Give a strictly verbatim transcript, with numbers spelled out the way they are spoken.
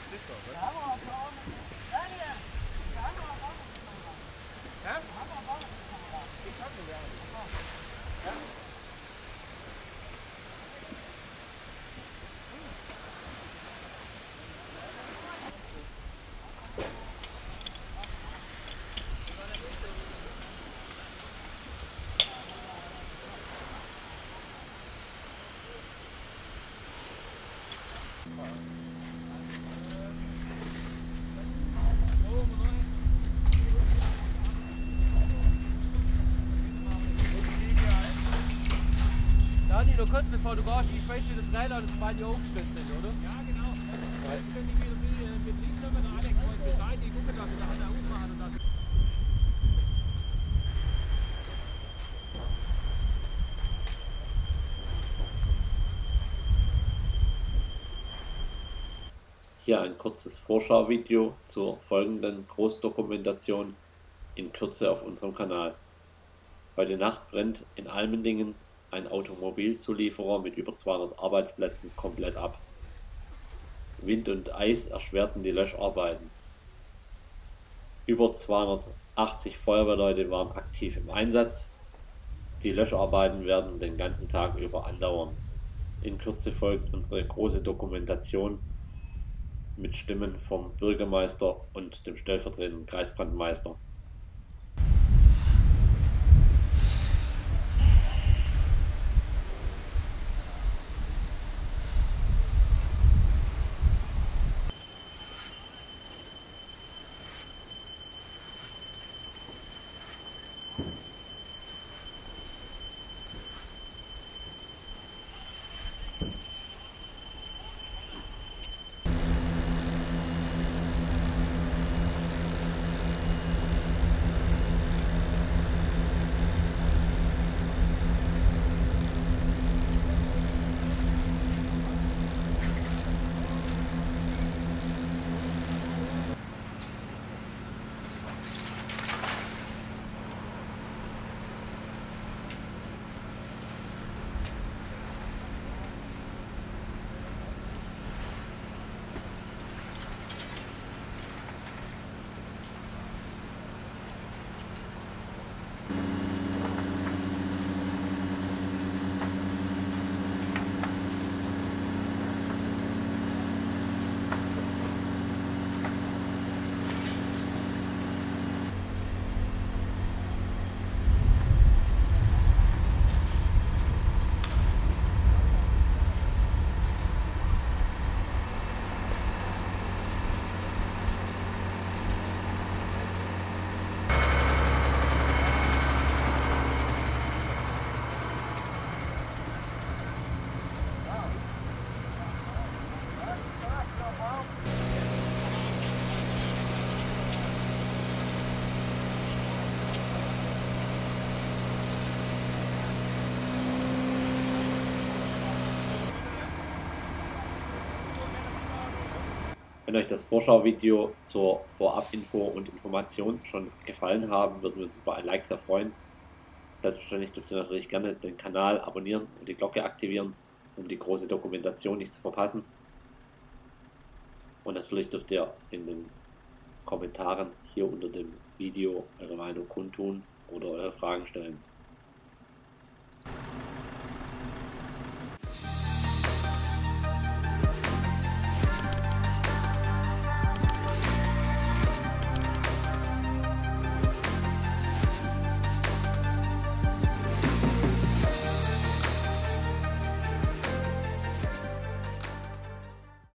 Dani, nur kurz bevor du gehst, ich weiß wieder Trailer, das sobald die aufgestellt sind, oder? Ja, genau. Jetzt können die wieder mit, mit Liednummer, der Alex wollte Bescheid, die gucken, dass sie da halt auch aufmachen und das. Hier ein kurzes Vorschauvideo zur folgenden Großdokumentation in Kürze auf unserem Kanal. Heute Nacht brennt in Almendingen ein Automobilzulieferer mit über zweihundert Arbeitsplätzen komplett ab. Wind und Eis erschwerten die Löscharbeiten. Über zweihundertachtzig Feuerwehrleute waren aktiv im Einsatz. Die Löscharbeiten werden den ganzen Tag über andauern. In Kürze folgt unsere große Dokumentation mit Stimmen vom Bürgermeister und dem stellvertretenden Kreisbrandmeister. Wenn euch das Vorschauvideo zur Vorabinfo und Information schon gefallen haben, würden wir uns über ein Like sehr freuen. Selbstverständlich dürft ihr natürlich gerne den Kanal abonnieren und die Glocke aktivieren, um die große Dokumentation nicht zu verpassen. Und natürlich dürft ihr in den Kommentaren hier unter dem Video eure Meinung kundtun oder eure Fragen stellen.